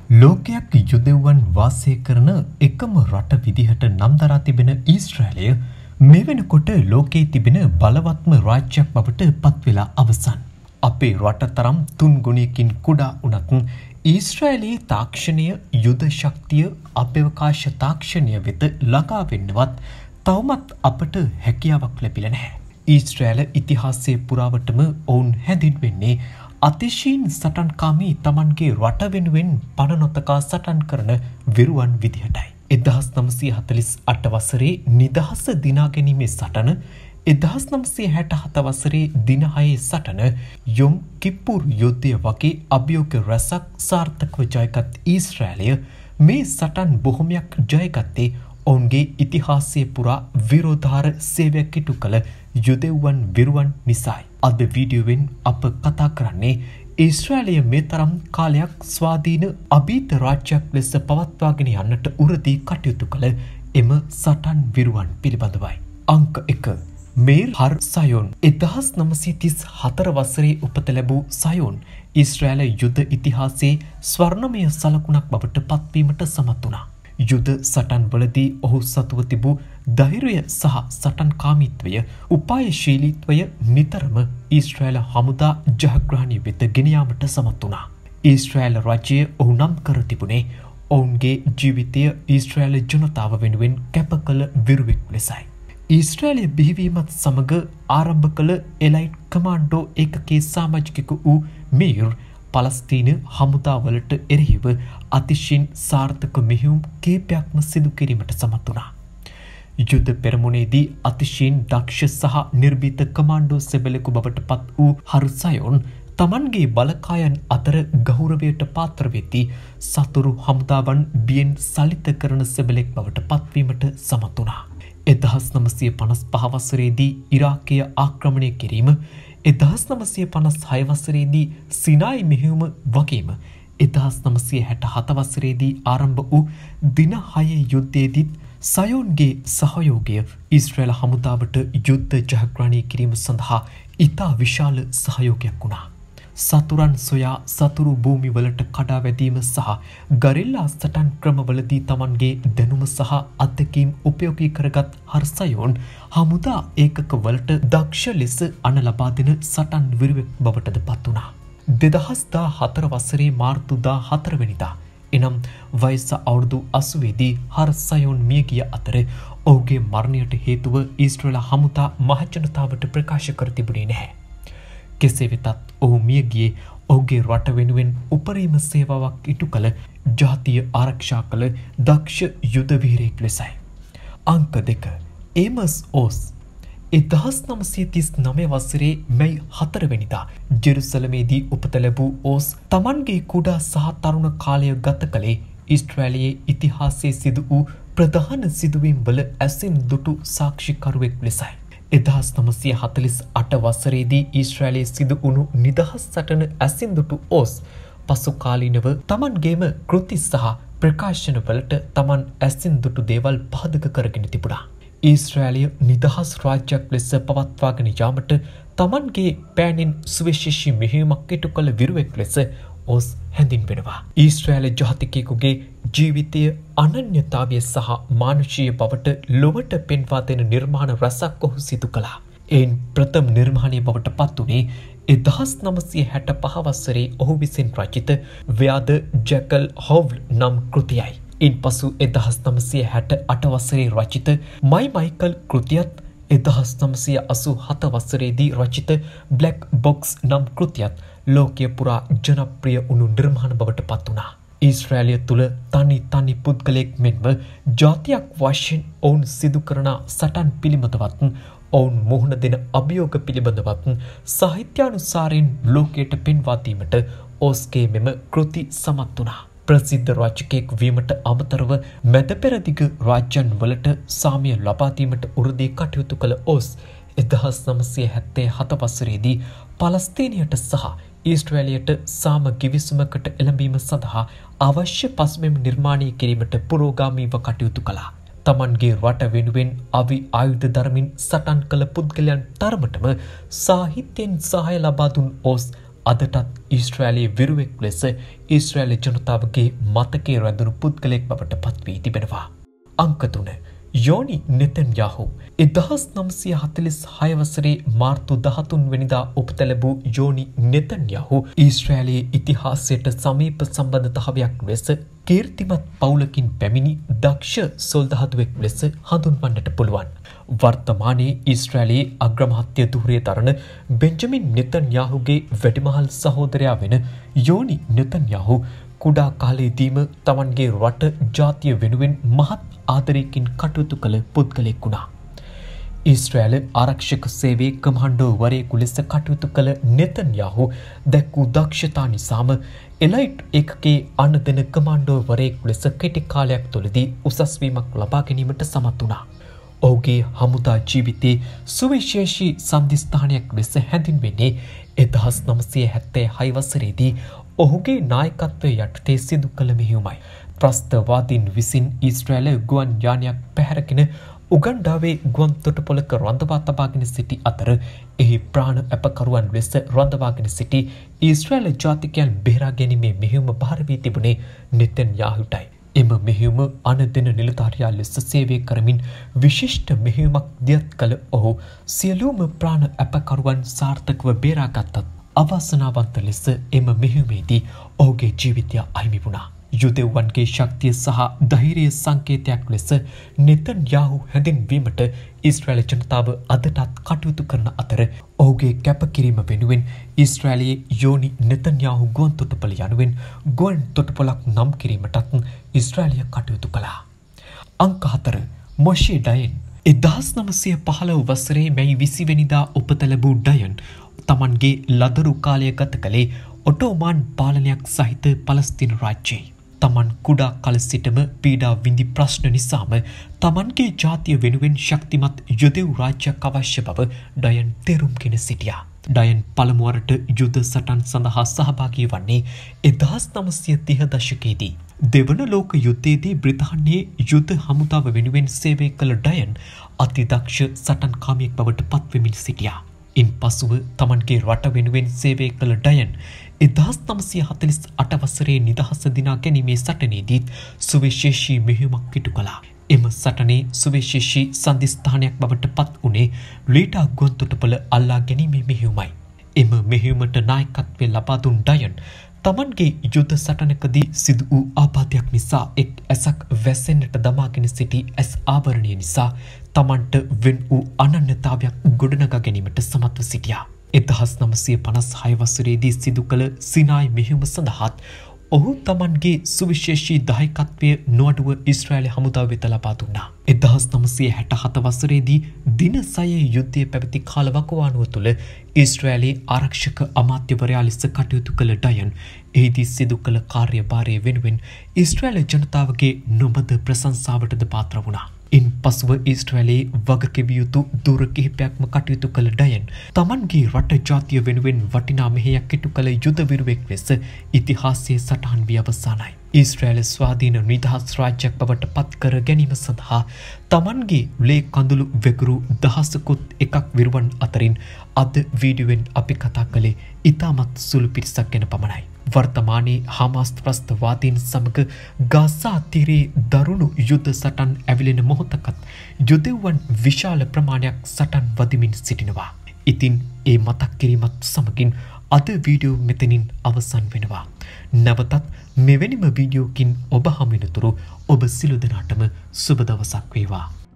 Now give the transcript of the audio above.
ලෝකයක් යුදෙව්වන් වාසය කරන එකම රට විදිහට නම් දරා තිබෙන ඊශ්‍රායලය මේ වෙනකොට ලෝකයේ තිබෙන බලවත්ම රාජ්‍යයක් බවට පත් වෙලා අවසන්. අපේ රට තරම් 3 ගුණයකින් කුඩා වුණත් ඊශ්‍රායලයේ තාක්ෂණය යුද ශක්තිය අභ්‍යවකාශ තාක්ෂණය වෙත ළඟා වෙන්නවත් තවමත් අපට හැකියාවක් ලැබිලා නැහැ. ඊශ්‍රායල ඉතිහාසයේ පුරාවටම ඔවුන් හැඳින්වෙන්නේ අතිශයින් සටන්කාමී තමන්ගේ රට වෙනුවෙන් පණ නොතකා සටන් කරන විරුවන් විදිහටයි. 1948 වසරේ නිදහස දිනා ගැනීමේ සටන, 1967 වසරේ දින 6 සටන, යොම් කිප්පුර් යුද්ධය වගේ අභියෝග රැසක් සාර්ථකව ජයගත් ඊශ්‍රායලය මේ සටන් බොහොමයක් ජයගත්තේ ඔවුන්ගේ ඉතිහාසයේ පුරා විරෝධාර සේවයක් ඉටු කළ යුදෙව්වන් විරුවන් නිසායි. අද වීඩියෝවෙන් අප කතා කරන්නේ ඊශ්‍රායලය මේ තරම් කාලයක් ස්වාධීන අභීත රාජ්‍යයක් ලෙස පවත්වාගෙන යන්නට උරදී කටයුතු කළ එම සටන් විරුවන් පිළිබඳවයි. අංක 1. මේර් හර් සයෝන්. 1934 වසරේ උපත ලැබූ සයෝන් ඊශ්‍රායල යුද ඉතිහාසයේ ස්වර්ණමය සලකුණක් බවට පත්වීමට සමත් වුණා. යුද සටන්වලදී ඔහු සතුව තිබූ ධෛර්යය සහ සටන්කාමීත්වය, උපායශීලීත්වය නිතරම ඊශ්‍රායල හමුදා ජයග්‍රහණය වෙත ගෙන යාමට සමත් වුණා. ඊශ්‍රායල රජය ඔහු නම් කර තිබුණේ ඔවුන්ගේ ජීවිතය ඊශ්‍රායල ජනතාව වෙනුවෙන් කැප කළ විරුවෙක් ලෙසයි. ඊශ්‍රායලය බිහිවීමත් සමග ආරම්භ කළ එලයිට් කමාන්ඩෝ ඒකකයේ සාමාජිකයෙකු වූ මේර් පලස්තීන හමුදාවලට එරෙහිව අතිශයින් සාර්ථක මෙහෙයුම් කීපයක්ම සිදු කිරීමට සමත් වුණා. යුද පෙරමුණේදී අතිශයින් දක්ෂ සහ නිර්භීත කමාන්ඩෝ සෙබළෙකු බවට පත් වූ හර් සයෝන් තමන්ගේ බලකායන් අතර ගෞරවයට පාත්‍ර වෙති සතුරු හමුදාවන් බියෙන් සලිත කරන සෙබළෙක් බවට පත්වීමට සමත් වුණා. 1955 වසරේදී ඉරාකය ආක්‍රමණය කිරීම, 1956 වසරේදී සිනායි මෙහෙයුම වගේම 1967 වසරේදී ආරම්භ වූ දින 6 යුද්ධයේදීත් සයෝන්ගේ සහයෝගය ඊශ්‍රායල හමුදාවට යුද්ධ ජයග්‍රහණය කිරීම සඳහා ඉතා විශාල සහයෝගයක් වුණා. සතුරන් සොයා සතුරු භූමිවලට කඩා වැදීම සහ ගරිල්ලා සටන් ක්‍රමවලදී තමන්ගේ දැනුම සහ අත්දැකීම් උපයෝගී කරගත් හර් සයෝන් හමුදා ඒකකවලට දක්ෂ ලෙස අණ ලබා දෙන සටන් විරුවෙක් බවටද පත් වුණා. 2014 වසරේ මාර්තු 14 වෙනිදා එනම් වයස අවුරුදු 80 දී හර් සයෝන් මිය ගිය අතර ඔහුගේ මරණයට හේතුව ඊශ්‍රායල හමුදා මහජනතාවට ප්‍රකාශ කර තිබුණේ නැහැ. කෙසේ වෙතත් ඔහු මිය ගියේ ඔහුගේ රට වෙනුවෙන් උපරිම සේවාවක් ඉටු කළ ජාතිය ආරක්ෂා කළ දක්ෂ යුද වීරයෙක් ලෙසයි. අංක 2. ඒමස් ඕස්. 1939 වසරේ මැයි 4 වෙනිදා ජෙරුසලමේදී උපත ලැබූ ඕස් තමන්ගේ කුඩා සහ තරුණ කාලය ගත කළේ ඊශ්‍රායලයේ ඉතිහාසයේ සිදු වූ ප්‍රධාන සිදුවීම් වල ඇසින් දුටු සාක්ෂිකරුවෙක් ලෙසයි. 1948 වසරේදී ඊශ්‍රායලයේ සිදු වුණු නිදහස් සටන ඇසින් දුටු ඕස් පසු කාලීනව තමන්ගේම කෘති සහ ප්‍රකාශන වලට තමන් ඇසින් දුටු දේවල් පාදක කරගෙන තිබුණා. ඊශ්‍රායලය නිදහස් රාජ්‍යයක් ලෙස පවත්වාගෙන යාමට තමන්ගේ පෑනෙන් සුවිශේෂී මෙහෙයුමක් ඉටු කළ විරුවෙක් ලෙස ඕස් හැඳින්වෙනවා. ඊශ්‍රායල ජාතිකයෙකුගේ ජීවිතය අනන්‍යතාවය සහ මානුෂීය බවට ලොවට පෙන්වා දෙන නිර්මාණ රැසක් ඔහු සිදු කළා. එයින් ප්‍රථම නිර්මාණය බවට පත් වුණේ 1965 වසරේ ඔහු විසින් රචිත ව්‍යාද ජැකල් හොව්ල් නම් කෘතියයි. ඉන්පසු 1968 වසරේ රචිත මයි මයිකල් කෘතියත්, 1987 වසරේදී රචිත බ්ලැක් බොක්ස් නම් කෘතියත් ලෝකය පුරා ජනප්‍රිය වුණු නිර්මාණ බවට පත් වුණා. ඊශ්‍රායලය තුළ තනි පුද්ගලයෙක් මෙන්ම ජාතියක් වශයෙන් ඔවුන් සිදු කරන සටන් පිළිබඳවත්, ඔවුන් මුහුණ දෙන අභියෝග පිළිබඳවත් සාහිත්‍යානුසාරයෙන් ලෝකයට පෙන්වා දීමට ඕස්ගේ මෙම කෘති සමත් වුණා. ප්‍රසිද්ධ රචකයෙක් වීමට අමතරව මැද පෙරදිග රාජ්‍යන් වලට සාමය ලබා දීමට උරදී කටයුතු කළ ඕස් 1977 වසරේදී පලස්තීනයට සහ ඊශ්‍රායලයට සාම කිවිසුමකට එළඹීම සඳහා අවශ්‍ය පසුබිම් නිර්මාණය කිරීමට පුරෝගාමීව කටයුතු කළා. තමන්ගේ රට වෙනුවෙන් අවි ආයුධ දරමින් සටන් කළ පුද්ගලයන් තරමටම සාහිත්‍යයෙන් සහාය ලබා දුන් ඕස් අදටත් ඊශ්‍රායලයේ විරුවෙක් ලෙස ඊශ්‍රායලී ජනතාවගේ මතකයේ රැඳුණු පුද්ගලයෙක් බවට පත් වී තිබෙනවා. අංක 3 යෝනි නෙතන්යාහු 1946 වසරේ මාර්තු 13 වෙනිදා උපත ලැබූ යෝනි නෙතන්යාහු ඊශ්‍රායලයේ ඉතිහාසයට සමීප සම්බන්ධතාවයක් ලෙස කීර්තිමත් පවුලකින් පැමිණි දක්ෂ සොල්දාදුවෙක් ලෙස හඳුන්වන්නට පුළුවන්. වර්තමානයේ ඊශ්‍රායලයේ අග්‍රාමාත්‍ය ධුරය දරන බෙන්ජමින් නෙතන්යාහුගේ වැඩිමහල් සහෝදරයා වෙන යෝනි නෙතන්යාහු කුඩා කාලයේදීම තමන්ගේ රට ජාතිය වෙනුවෙන් මහත් ආදරයකින් කටයුතු කළ පුද්ගලයෙක් වුණා. ඊශ්‍රායල ආරක්ෂක සේවයේ කමාන්ඩෝවරයෙකු ලෙස කටයුතු කළ නෙතන්යාහු දැක් වූ දක්ෂතා නිසාම එලයිට් එකකේ අනදෙන කමාන්ඩෝවරයෙකු ලෙස කෙටි කාලයක් තුළදී උසස් වීමක් ලබා ගැනීමට සමත් වුණා. ඔහුගේ හමුදා ජීවිතයේ සුවිශේෂී සන්ධිස්ථානයක් ලෙස හැඳින්වෙන්නේ 1976 වසරේදී ඔහුගේ නායකත්වය යටතේ සිදු කළ මෙහෙයුමයි. ත්‍රස්තවාදීන් විසින් ඊශ්‍රායල ගුවන් යානයක් පැහැරගෙන උගන්ඩාවේ ගුවන් තොටුපොළක රඳවා තබාගෙන සිටි අතර එහි ප්‍රාණ අපකරුවන් ලෙස රඳවාගෙන සිටි ඊශ්‍රායල ජාතිකයන් බේරා ගැනීමේ මෙහෙයුම බාර වී තිබුණේ නෙතන්යාහුටයි. එම මෙහෙයුම අනදෙන නිලධාරියා ලෙස සේවය කරමින් විශිෂ්ට මෙහෙයුමක් දියත් කළ ඔහු සියලුම ප්‍රාණ අපකරුවන් සාර්ථකව බේරාගත්තත් අවාසනාවන්ත ලෙස එම මෙහෙයුමේදී ඔහුගේ ජීවිතය අහිමි වුණා. යුදෙව්වන්ගේ ශක්තිය සහ ධෛර්යයේ සංකේතයක් ලෙස නෙතන්යාහු හැඳින්වීමට ඊශ්‍රායල ජනතාව අදටත් කටයුතු කරන අතර ඔහුගේ කැපකිරීම වෙනුවෙන් ඊශ්‍රායලයේ යෝනි නෙතන්යාහු ගුවන් තොටුපළ යනුවෙන් ගුවන් තොටුපළක් නම් කිරීමටත් ඊශ්‍රායලය කටයුතු කළා. අංක 4 මොෂේ ඩයන් 1915 වසරේ මැයි 20 වෙනිදා උපත ලැබූ ඩයන් තමන්ගේ ලදරු කාලය ගත කළේ ඔටෝමාන් පාලනයක් සහිත පලස්තීන රාජ්‍යයේ. තමන් කුඩා කල සිටම පීඩා විඳි ප්‍රශ්න නිසාම තමන්ගේ ජාතිය වෙනුවෙන් ශක්තිමත් යුදෙව් රාජ්‍යයක් අවශ්‍ය බව ඩයන් තේරුම්ගෙන සිටියා. ඩයන් පළමුවරට යුද සටන් සඳහා සහභාගී වන්නේ 1930 දශකයේදී. දෙවන ලෝක යුද්ධයේදී බ්‍රිතාන්‍යයේ යුද හමුදාව වෙනුවෙන් සේවය කළ ඩයන් අතිදක්ෂ සටන්කාමියෙක් බවට පත්වෙමින් සිටියා. ඉන් පසුව තමන්ගේ රට වෙනුවෙන් සේවය කළ ඩයන් 1948 වසරේ නිදහස දිනා ගැනීමේ සටනේදීත් සුවිශේෂී මෙහෙයුමක් ඉටු කළා. එම සටනේ සුවිශේෂී සන්ධිස්ථානයක් බවට පත් වුණේ ලීටා ගුවන් තොටුපළ අල්ලා ගැනීමේ මෙහෙයුමයි. එම මෙහෙයුමට නායකත්වය ලබා දුන් ඩයන් තමන්ගේ යුද සටනකදී සිදු වූ ආබාධයක් නිසා එක් ඇසක් වැසෙන්නට දමාගෙන සිටි ඇස් ආවරණය නිසා තමන්ට වෙන් වූ අනන්‍යතාවයක් ගොඩනගා ගැනීමට සමත්ව සිටියා. 1956 වසරේදී සිදු කළ සිනායි මෙහෙයුම සඳහාත් ඔහු තමන්ගේ සුවිශේෂී දායකත්වය නොඅඩුව ඊශ්‍රායල හමුදාව වෙත ලබා දුන්නා. 1967 වසරේදී දින 6 යුද්ධය පැවති කාලවකවානුව තුළ ඊශ්‍රායලයේ ආරක්ෂක අමාත්‍යවරයා ලෙස කටයුතු කළ ඩයන් එහිදී සිදු කළ කාර්යභාරය වෙනුවෙන් ඊශ්‍රායල ජනතාවගේ නොබද ප්‍රශංසාවටද පාත්‍ර වුණා. ඉන් පසුව ඊශ්‍රායලයේ වගකිවිය යුතු දුර කිහිපයක්ම කටයුතු කළ ඩයන් තමන්ගේ රට ජාතිය වෙනුවෙන් වටිනා මෙහෙයක් ඉටු කළ යුද විරුවෙක් ලෙස ඉතිහාසයේ සටහන් වී අවසానයි. ඊශ්‍රායල ස්වාධීන නිදහස් රාජ්‍යයක් බවට පත් කර ගැනීම සඳහා තමන්ගේ ලේ කඳුළු වෙගුරු දහසකුත් එකක් විරුවන් අතරින් අද වීඩියෝවෙන් අපි කතා කළේ ඉතාමත් සුළු පිරිසක් ගැන පමණයි. වර්තමානයේ හමාස් ත්‍රස්තවාදීන් සමග ගාසා තීරයේ දරුණු යුද්ධ සටන් ඇවිලෙන මොහොතකත් යුදෙව්වන් විශාල ප්‍රමාණයක් සටන් වදිමින් සිටිනවා. ඉතින් ඒ මතක් කිරීමත් සමගින් අද වීඩියෝ මෙතනින් අවසන් වෙනවා. නැවතත් මෙවැනිම වීඩියෝකින් ඔබ හමු වෙනතුරු ඔබ සියලු දෙනාටම සුබ දවසක් වේවා.